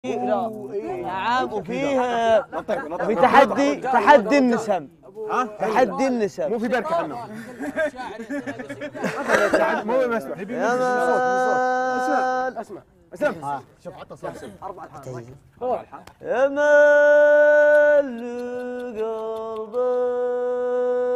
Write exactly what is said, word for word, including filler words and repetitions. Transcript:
لا نعم. وفيه في تحدي تحدي النسم. ها تحدي النسم مو في بركه عنه. مو مسموح. يا مان اسمع اسمع شوف حط صوت اربع الحان يا مان قلبك